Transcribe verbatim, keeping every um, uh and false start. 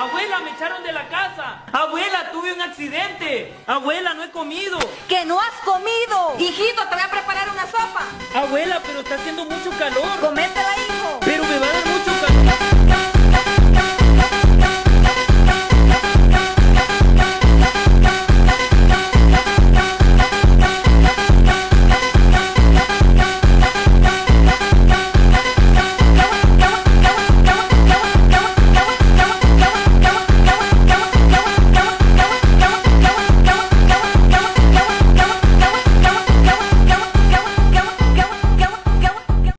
Abuela, me echaron de la casa. Abuela, tuve un accidente. Abuela, no he comido. ¡Que no has comido! Hijito, te voy a preparar una sopa. Abuela, pero está haciendo mucho calor. Cométela